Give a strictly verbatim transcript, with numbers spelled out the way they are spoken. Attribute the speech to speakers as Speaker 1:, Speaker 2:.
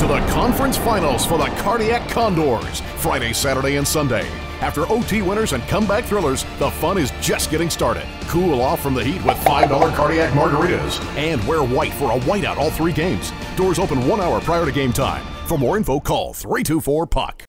Speaker 1: the conference finals for the Cardiac Condors, Friday, Saturday, and Sunday. After O T winners and comeback thrillers, the fun is just getting started. Cool off from the heat with five dollar cardiac margaritas. And wear white for a whiteout all three games. Doors open one hour prior to game time. For more info, call three two four P U C.